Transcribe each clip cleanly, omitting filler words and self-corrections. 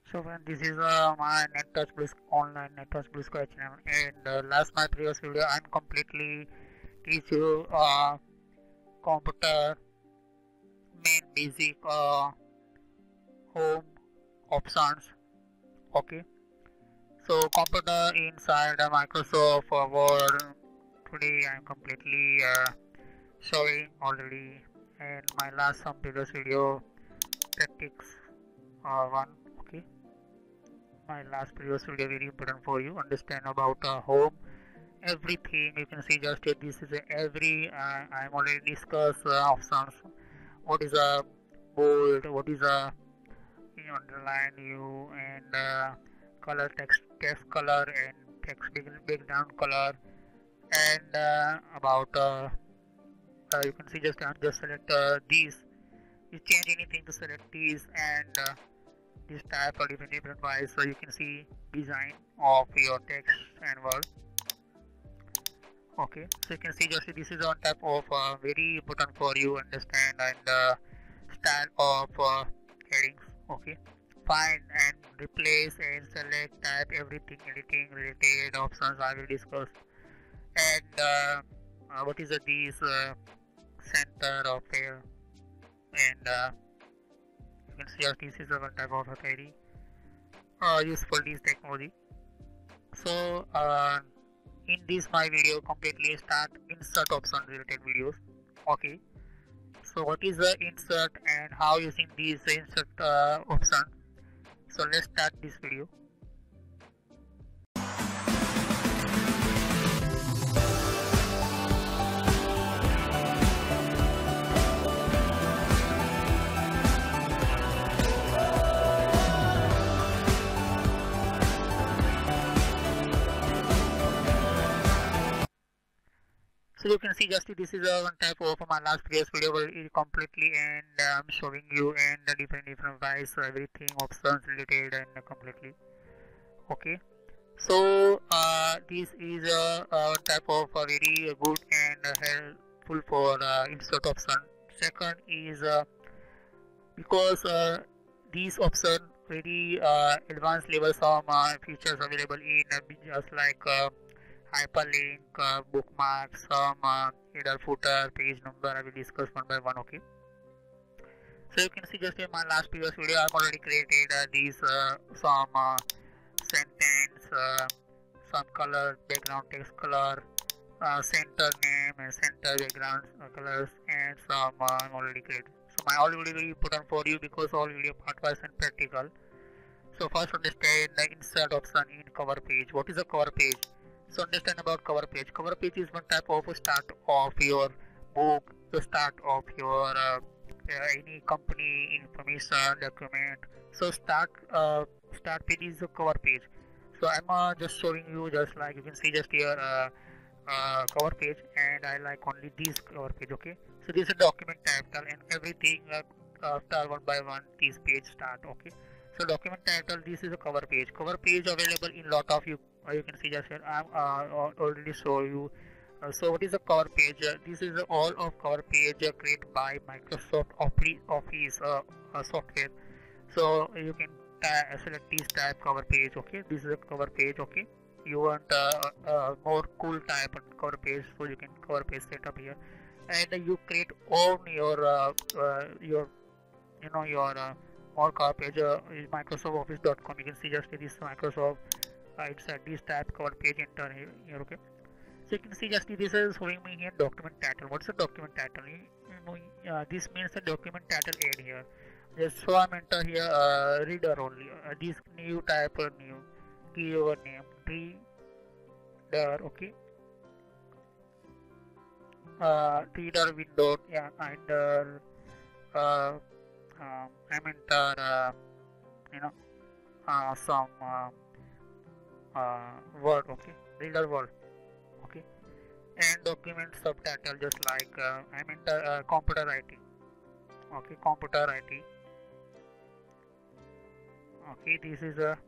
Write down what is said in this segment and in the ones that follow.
So when this is my NetTouch Blue online NetTouch Blue Sky channel, and last my previous video I'm completely teach you computer main basic home options. Okay, so computer inside Microsoft Word. Today I'm completely showing already, and my last some previous video tactics one. Okay, my last previous video very important for you understand about home everything. You can see just this is every I'm already discussed options. What is a bold, what is a underline you, and color text color and text background color, and about you can see just select these. You change anything to select these, and this type or different wise, so you can see design of your text and word. Okay, so you can see just this is on type of very important for you understand, and style of headings. Okay, find and replace and select type everything editing related options I will discuss, and what is these center of here, and you can see this is one type of very useful this technology. So in this my video completely start insert option related videos. Okay, so what is the insert and how using these insert option, so let's start this video. So you can see just this is one type of my last previous video completely, and I'm showing you and the different ways everything options related and completely. Okay, so this is a type of very good and helpful for insert option. Second is because these option very advanced level some features available in just like hyperlink, bookmark, some header, footer, page number. I will discuss one by one. Okay, so you can see just in my last previous video I've already created these some sentence, some color, background text color, center name and center background colors, and some I'm already created. So my all video very important for you because all video part wise and practical. So first understand the insert option in cover page. What is a cover page? So understand about cover page. Cover page is one type of start of your book, the start of your any company information document. So start page is a cover page. So I'm just showing you just like you can see just here cover page, and I like only this cover page. Okay, so this is a document title and everything after one by one this page start. Okay, so document title, this is a cover page. Cover page available in lot of you can see just here I'm already show you. So what is a cover page? This is all of cover page created by Microsoft Office software. So you can select this type cover page. Okay, this is a cover page. Okay, you want more cool type of cover page, so you can cover page set up here, and you create on your your more cover page is microsoftoffice.com. You can see just this Microsoft inside this type cover page enter here. Okay, so you can see just this is showing me here document title. What's the document title? This means the document title add here. Just so I'm enter here reader only. This new type new keyword name reader. Okay, reader window. Yeah, and I'm enter some word. Okay, reader word. Okay, and document subtitle just like I'm enter computer IT. Okay, computer IT. Okay, this is a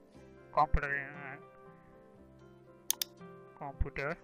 computer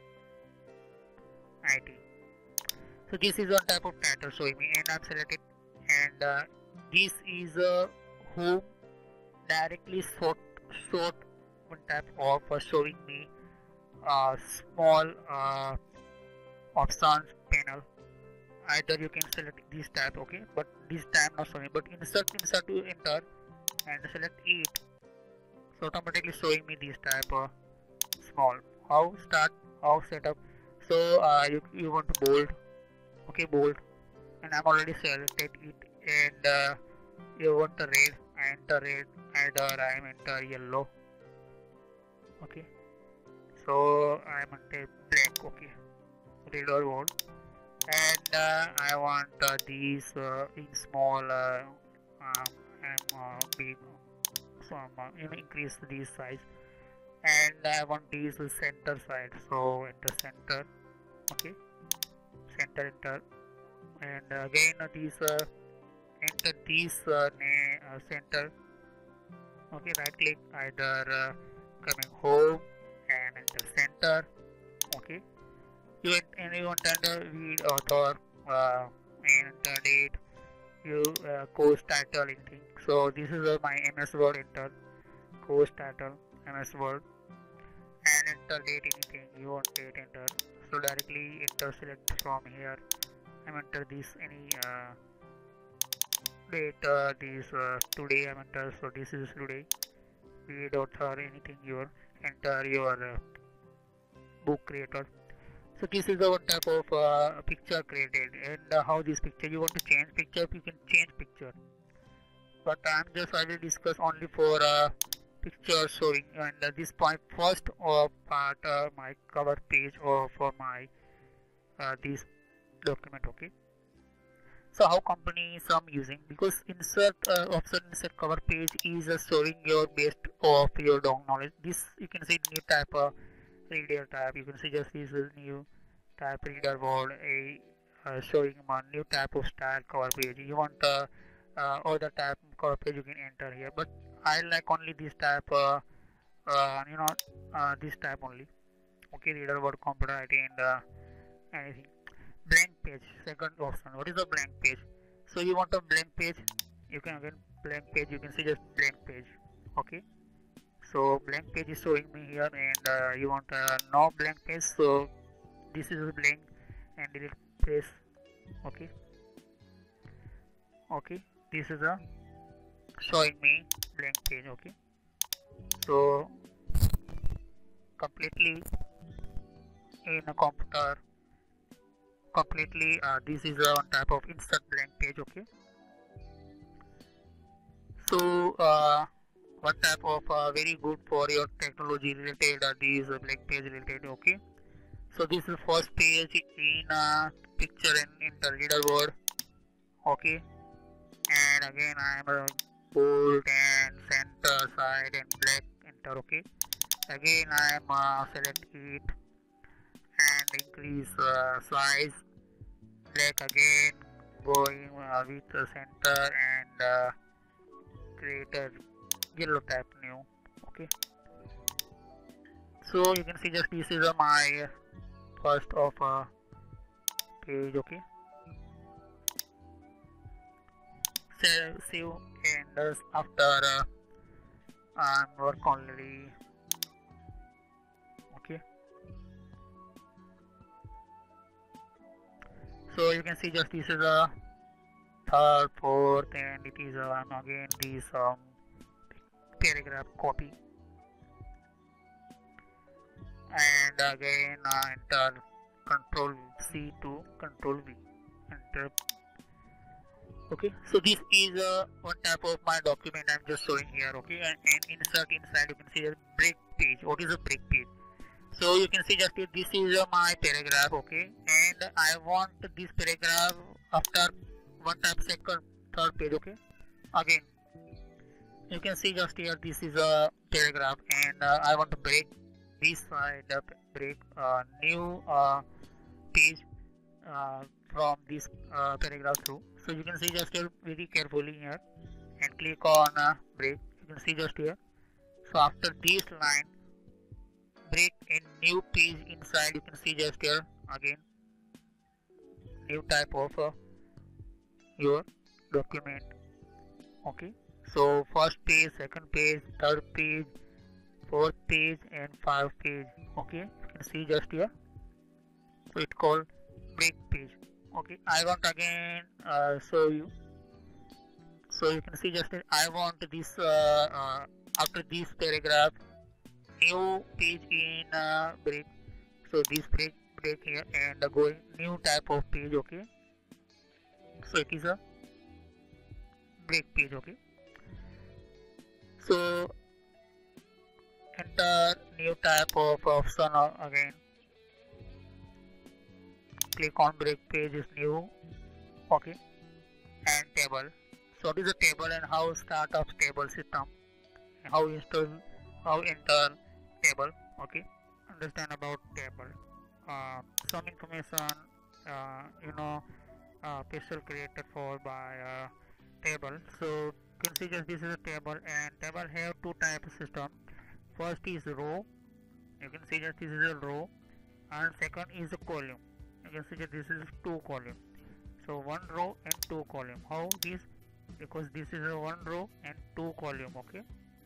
IT. So this is one type of title showing me, and I'm selected, and this is a home directly sort one type of showing me small options panel. Either you can select this type, okay, but this time not showing, but insert to enter and select it, so automatically showing me this type of small. How start, how setup? So you want to bold, okay, bold, and I'm already selected it, and you want the red, I enter red, either I am enter yellow, okay, so I am enter black, okay, red or bold, and I want these in small and big, so increase this size, and I want these center side, so enter center, okay, center enter, and again these enter this center, okay, right click, either coming home and enter center, okay, you want enter read author and enter date, you course title anything, so this is my MS Word, enter course title MS Word, and enter date anything you want, date enter, so directly enter select from here, I'm enter this any date, this today I'm enter, so this is today, read author anything your, enter your book creator. So this is the one type of picture created, and how this picture you want to change picture, you can change picture, but I will discuss only for picture showing, and this point first part my cover page or for my this document, okay. So how company some using, because insert option insert cover page is showing your best of your knowledge. This you can see new type of reader type, you can see just this is new type reader word, a showing my new type of style cover page. You want other type cover page you can enter here, but I like only this type this type only, okay, reader word computer ID and anything. Blank page, second option, what is a blank page? So you want a blank page, you can again blank page, you can see just blank page, okay, so blank page is showing me here, and you want no blank page, so this is a blank and delete press, okay, okay, this is a showing me blank page, okay, so completely in a computer completely this is one type of insert blank page, okay. So one type of very good for your technology related these blank page related, okay. So this is first page in picture in the reader word, okay, and again I am bold and center side and black enter, okay, again I am select it and increase size, black again, going with the center and create a yellow type new, okay. So you can see just this is my first of page, okay. Save and after work only, okay. So you can see just this is a third, fourth, and it is again this paragraph copy, and again enter Control C to Control V, enter, okay. So this is one type of my document I'm just showing here, okay, and insert inside you can see a break page. What is a break page? So you can see just this is my paragraph, okay, and I want this paragraph after one type second third page, okay. Again you can see just here this is a paragraph, and I want to break this side up, break new page from this paragraph through. So you can see just here very carefully here and click on break, you can see just here. So after this line break a new page inside, you can see just here again new type of your document, okay. So first page, second page, third page, fourth page, and 5 page. Okay, you can see just here. So it's called break page. Okay, I want again show you. So you can see just I want this after this paragraph new page in break. So this break here and going new type of page. Okay, so it is a break page. Okay, so enter new type of option again. Click on break page is new. Okay, and table. So what is a table and how start of table system? How install, how enter table? Okay, understand about table. Some information, you know, special created for by table. So you can see just this is a table and table have two type of system. First is row. You can see that this is a row, and second is a column. You can see that this is two column. So one row and two column. How this? Because this is a one row and two column. Okay.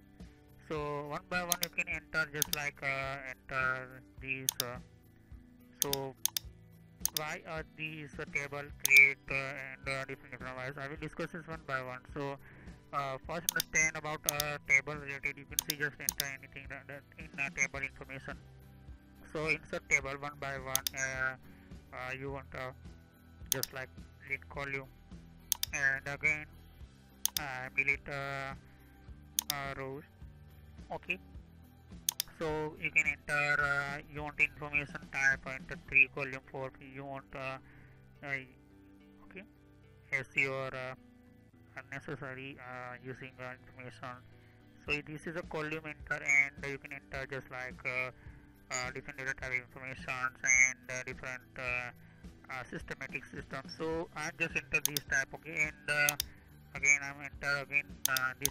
So one by one you can enter just like enter these. So why are these table create and different ways? I will discuss this one by one. So first understand about table related. You can see just enter anything that in table information. So insert table one by one. You want just like delete column and again delete rows. Okay, so you can enter you want information type, enter 3 column 4 you want okay, as your unnecessary using information. So this is a column enter and you can enter just like different data type information and different systematic system. So I just enter this type. Okay, and again I'm enter again this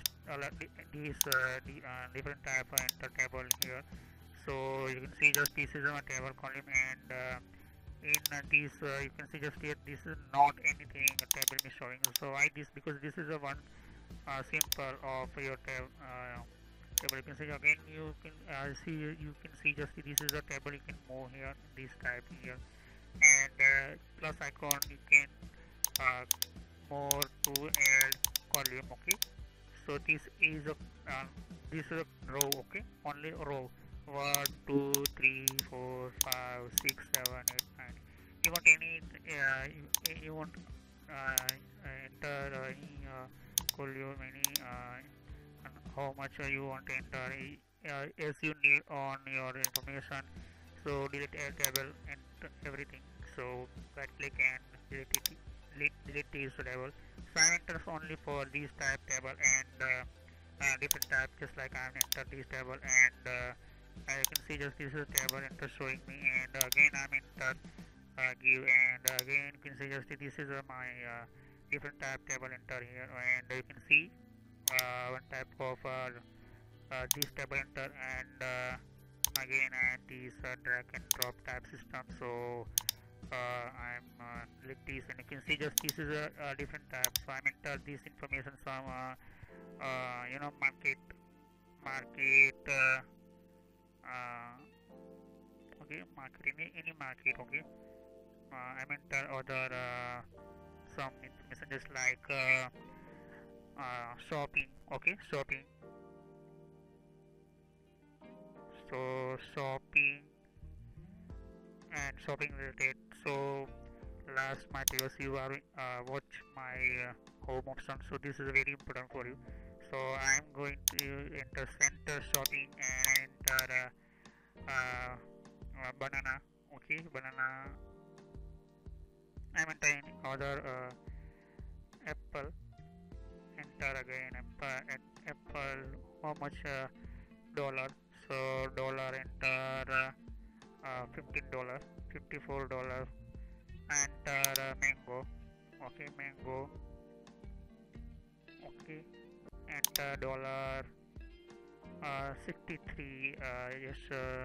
different type of enter table here. So you can see just this is a table column and in this you can see just here this is not anything a table is showing. So why this? Because this is a one simple of your table. You can see again you can see just this is a table. You can move here this type here and plus icon you can more to add column. Okay, so this is a row. Okay, only row 1 2 3 4 5 6 7 8 9. You want any you want enter any column any how much you want to enter as you need on your information. So delete a table and everything. So right click and delete this table. So I enter only for this type table and different type just like I enter this table and you can see just this is a table enter showing me and again I'm enter give and again you can see just this is my different type table enter here and you can see one type of this table enter and again and this drag and drop type system. So I'm delete this and you can see just this is a different type. So I'm enter this information from you know market okay, market any market. Okay, I'm enter other some information just like shopping. Okay, shopping. So shopping and shopping related. So last my videos you are watch my home option. So this is very important for you. So I'm going to enter center shopping and enter banana. Okay, banana. I'm entering other apple. Enter again apple. How much dollar? So dollar enter $15, $54. Enter mango. Okay, mango. Okay, enter dollar 63. Yes.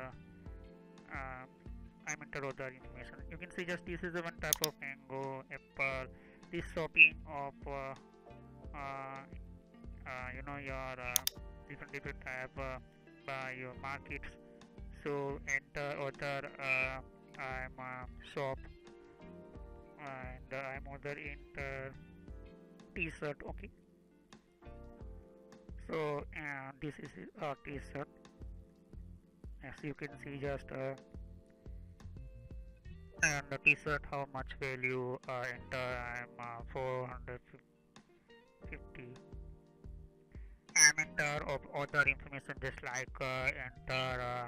I'm enter other information. You can see just this is the one type of mango, apple. This shopping of your different type by your markets. So enter other I'm shop and I'm other enter t-shirt. Okay, so this is a t-shirt. As you can see, just and the t-shirt how much value enter I'm 450. I'm enter of other information just like enter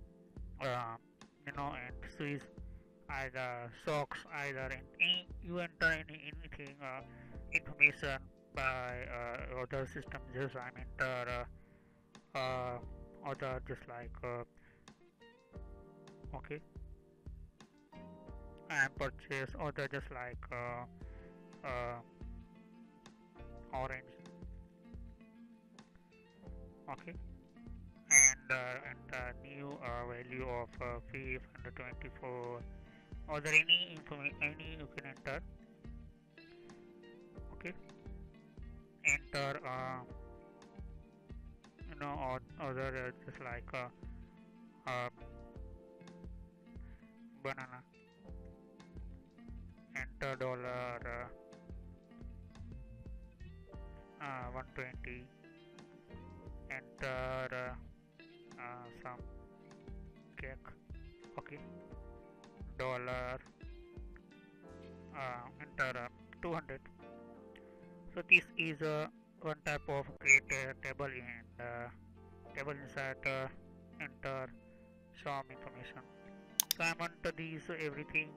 and Swiss either socks either in any, you enter anything information by other system. Just I'm enter other just like okay, and purchase other just like orange. Okay, and new value of 524 or there any information any you can enter. Okay, enter or other just like banana. Enter dollar 120. Enter some cake. Okay, dollar enter 200. So this is one type of create a table and table inside enter some information. So I'm enter these everything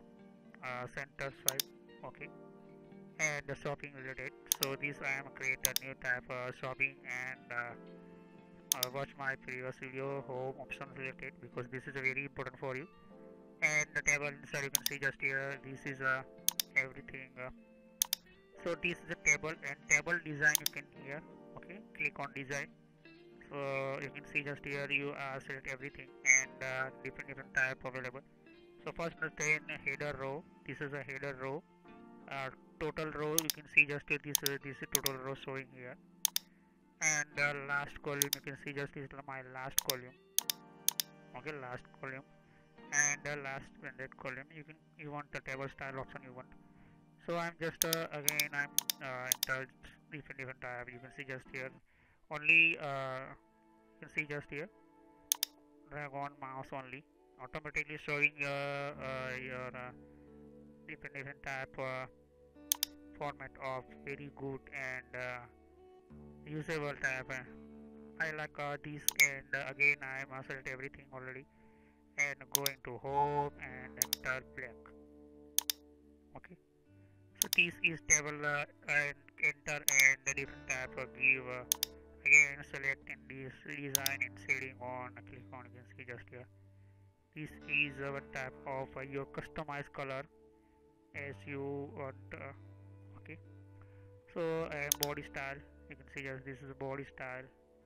center swipe. Okay, and the shopping related. So this I am create a new type shopping and watch my previous video home option related because this is very important for you. And the table inside you can see just here this is everything. So this is the table and table design you can here. Okay, click on design. So you can see just here you select everything and different type available. So first the header row. This is a header row. Total row you can see just here this is total row showing here. And last column you can see just this is my last column. Okay, last column and last branded column. You want the table style option you want. So I'm just again I'm enter different type. You can see just here only you can see just here drag on mouse only automatically showing your different type format of very good and usable type. I like this and again I am select everything already and going to home and enter black. Okay, so this is table and enter and the different type of give again select in this design and shading on click on you can see just here this is one type of your customized color as you want. Okay, so body style you can see just this is body style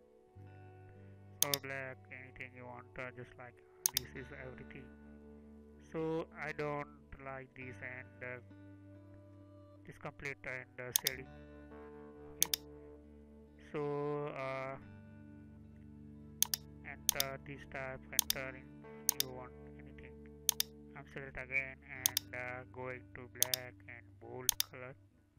or black anything you want just like this is everything. So I don't like this and this complete and shading. Okay, so enter this type entering you want anything. I'm select again and going to black and bold color.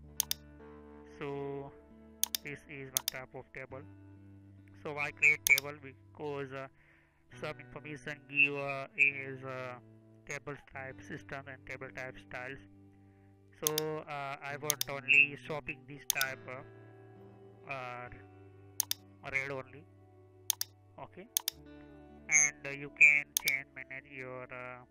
So this is one type of table. So why create table? Because some information give is table type system and table type styles. So I want only shopping this type red only. Okay, and you can change manage your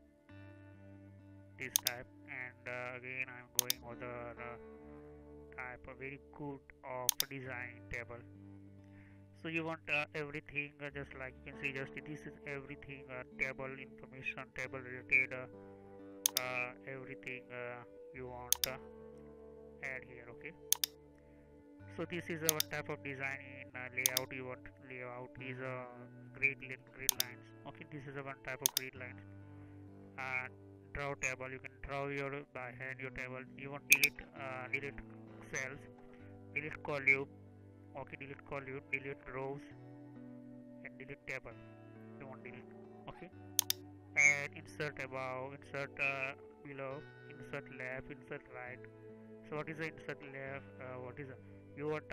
this type and again I'm going other type very good of design table. So you want everything just like you can see just this is everything table information table related everything you want add here. Okay, so this is one type of design in layout. You want layout is grid lines. Okay, this is one type of grid lines. Draw table you can draw your by hand your table. You want delete cells, delete column Okay, delete column, delete rows, and delete table. You want delete. Okay, and insert above, insert below, insert left, insert right. So what is the insert left? What is you want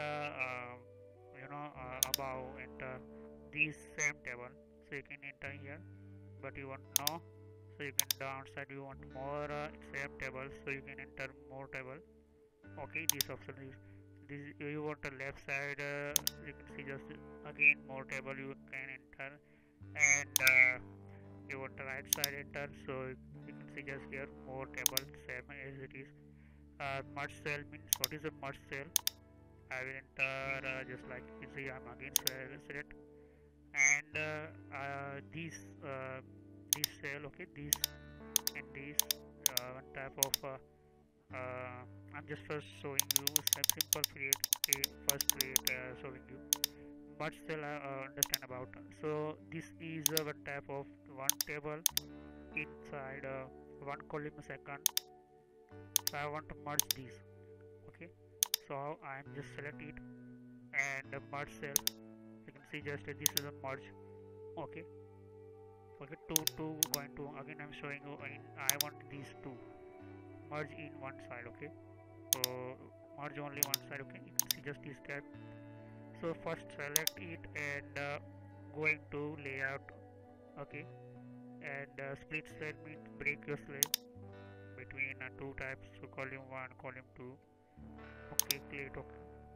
above enter this same table, so you can enter here. But you want no, so you can downside. You want more same table, so you can enter more table. Okay, this option is this. You want the left side. You can see just again more table you can enter, and you want the right side enter. So you can see just here more table same as it is. Merge cell means what is a merge cell? I will enter just like you see. I'm again select and this cell. Okay, this and this one type of I'm just first showing you some simple first create showing you much still understand about. So this is one type of one table inside one column a second. So I want to merge these. Okay, so I'm just select it and merge cell. You can see just this is a merge. Okay, okay, two going to again I'm showing you in I want these two merge in one side. Okay, so merge only one side. Okay, you can see just this step. So first select it and going to layout. Okay, and split cell means break your cell between two types, so column 1 column 2. Okay, click OK,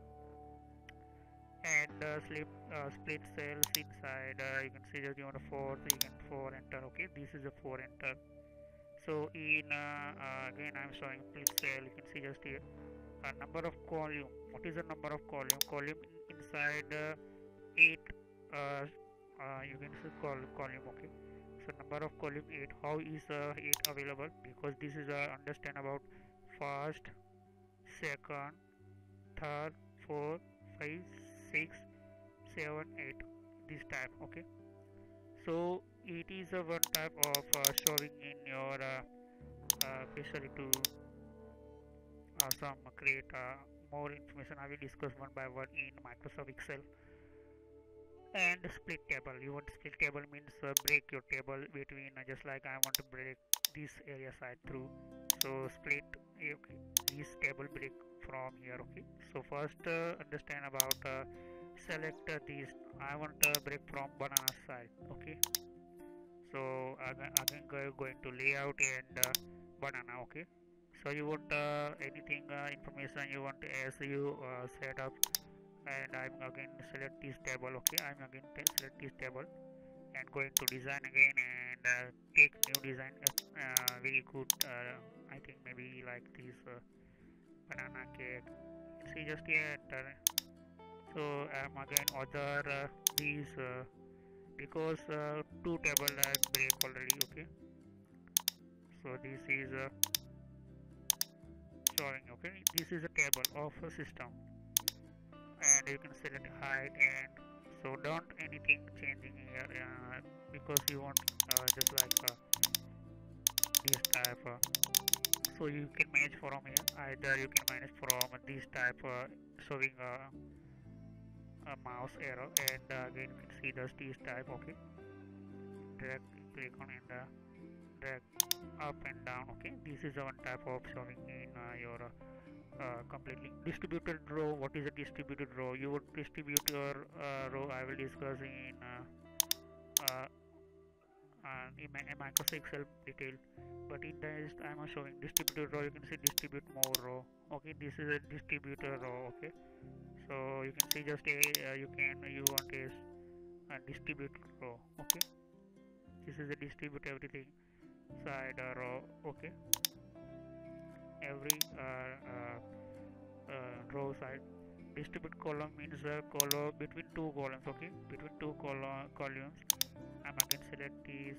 and split cells inside. You can see that you want a 4, so you can 4 enter. Okay, this is a 4 enter. So in again I'm showing split cell. You can see just here number of column. What is the number of column? Column inside 8. You can see column. Okay, so number of column 8. How is 8 available? Because this is understand about first, second, third, 4, 5, 6, 7, 8, this type. Okay, so it is a one type of showing in your basically to some create more information. I will discuss one by one in Microsoft Excel. And split table, you want split table means break your table between just like I want to break this area side through. So split, okay, this table break from here. Okay, so first understand about select this. I want to break from banana side. Okay, so again going to layout and banana. Okay, so you want anything information you want as you set up, and I'm again select this table. Okay, I'm again select this table and going to design again and take new design. Very good. I think maybe like this banana cake. See just here enter. So I'm again other these because two table are break already. Okay, so this is showing. Okay, this is a table of a system, and you can select height, and so don't anything changing here because you want just like this type. So you can manage from here. Either you can manage from this type showing a mouse arrow, and again you can see this type. Okay, drag, click on and drag up and down. Okay, this is one type of showing in your completely distributed row. What is a distributed row? You would distribute your row. I will discuss in Microsoft Excel detail, but in this I am showing distributed row. You can see distribute more row. Okay, this is a distributor row. Okay, so you can see just you want a distribute row. Okay, this is a distribute everything side row. Okay, every row side. Distribute column means column between two columns. Okay, between two columns. I'm again select this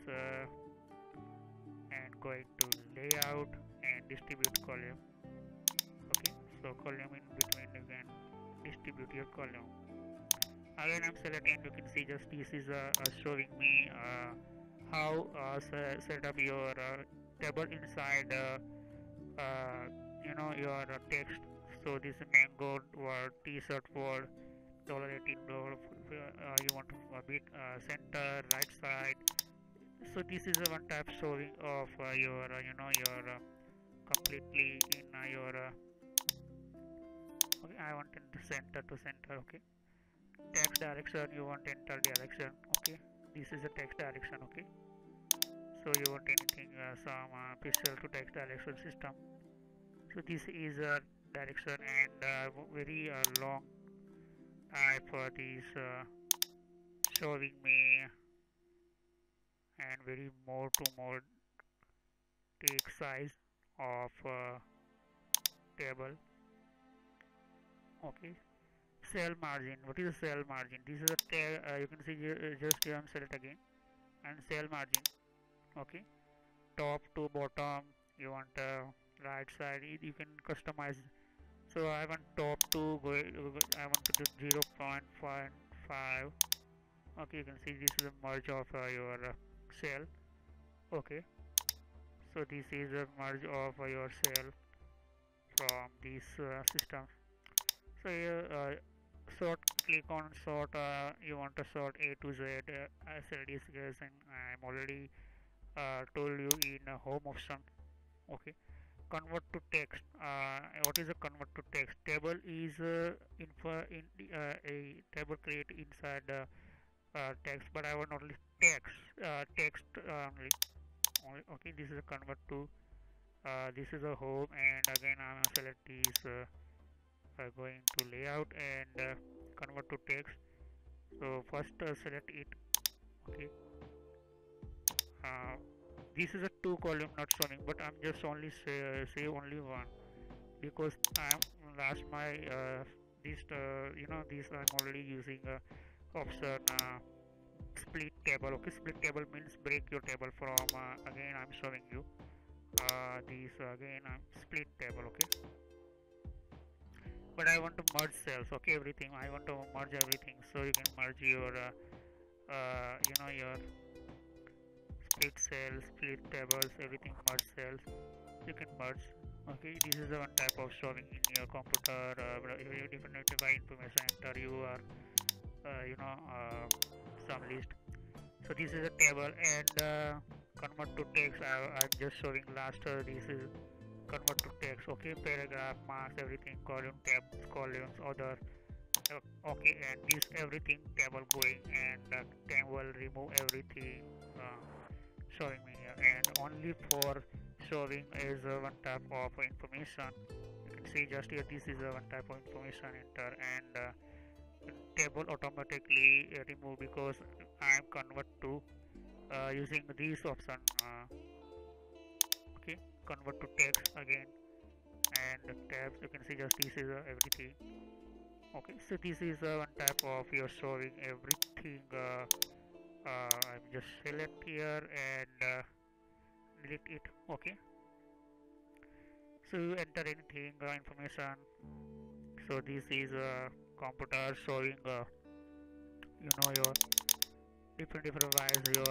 and going to layout and distribute column. Okay, so column in between, you can distribute your column. Again I'm selecting, you can see just this is showing me how set up your table inside your text. So this mango word, t-shirt word, $18 you want to bit center right side. So this is a one type showing of your your completely in your okay, I want in the center to center. Okay, text direction you want enter direction. Okay, this is a text direction. Okay, so you want anything some pixel to text direction system. So this is a direction and very long type for this showing me and very more to more take size of table. Okay, cell margin, what is the cell margin? This is a you can see just here I'm select again and cell margin. Okay, top to bottom you want right side you can customize. So I want top to go, I want to do 0.5. Okay, you can see this is a merge of your cell. Okay, so this is a merge of your cell from this system. So here sort, click on sort, you want to sort A to Z as it is and I'm already told you in home option. Okay, convert to text. What is a convert to text? Table is a table create inside text, but I want only text only. Okay, this is a convert to this is a home, and again I'm select this going to layout and convert to text. So first select it. Okay, this is a two column not showing, but I'm just only say only one because I'm last my this this I'm already using option split table. Okay, split table means break your table from again I'm showing you this again I'm split table. Okay, but I want to merge cells. Okay, everything I want to merge everything, so you can merge your your split cells, split tables, everything merge cells you can merge. Okay, this is the one type of showing in your computer different information enter you are some list. So this is a table and convert to text. I'm just showing last this is convert to text. Okay, paragraph, marks, everything, column, tabs, columns, other. Okay, and this everything table going and table remove everything showing me here, and only for showing is one type of information. You can see just here this is one type of information enter and table automatically remove because I am convert to using this option. Okay, convert to text again and tabs. You can see just this is everything. Okay, so this is one type of your showing everything. I'm just select here and delete it. Okay, so you enter anything information. So this is a computer showing your different ways your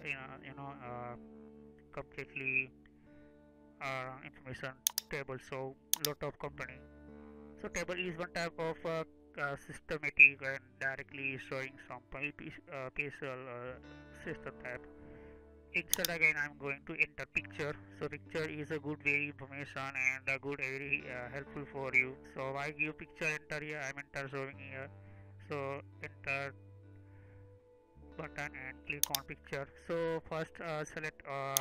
completely information table. So lot of company. So table is one type of systematic and directly showing some spatial system type. Instead again I'm going to enter picture. So picture is a good very information and a good very helpful for you. So I give picture enter here, I'm enter showing here. So enter button and click on picture. So first select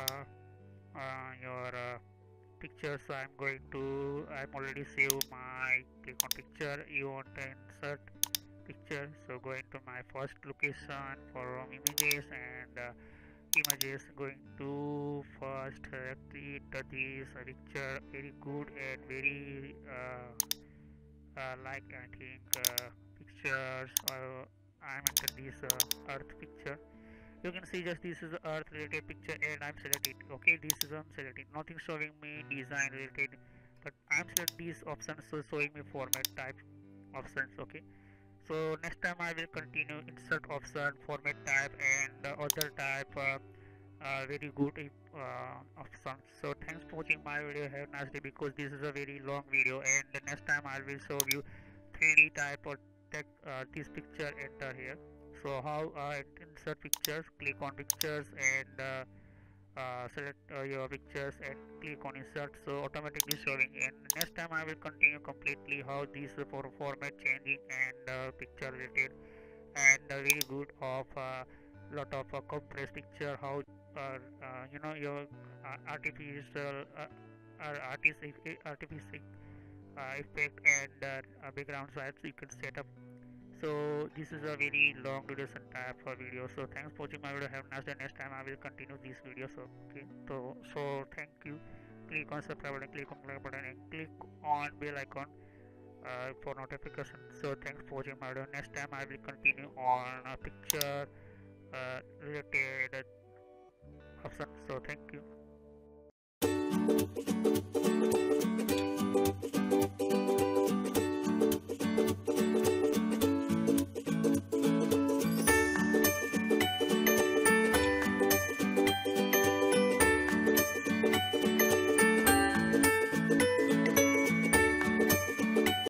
your picture. So I'm already save my click on picture. You want to insert picture, so going to my first location from images and images, going to first this picture very good and very like I think pictures. I'm enter this earth picture. You can see just this is earth related picture and I'm selected. Okay, this is I'm selected, nothing showing me design related, but I'm select these options, so showing me format type options. Okay, so next time I will continue insert option, format type and other type very good options. So thanks for watching my video. Have a nice day, because this is a very long video and the next time I will show you 3D type or take this picture, enter here. So how insert pictures, click on pictures and select your pictures and click on insert, so automatically showing. And next time I will continue completely how this format changing and picture related, and very good of lot of compressed picture, how your artificial artificial effect and background size you can set up. So this is a very long duration type of video. So thanks for watching my video. Have a nice day. Next time I will continue this video. So okay, so thank you. Click on subscribe button, click on like button, and click on bell icon for notification. So thanks for watching my video. Next time I will continue on a picture related option. So thank you.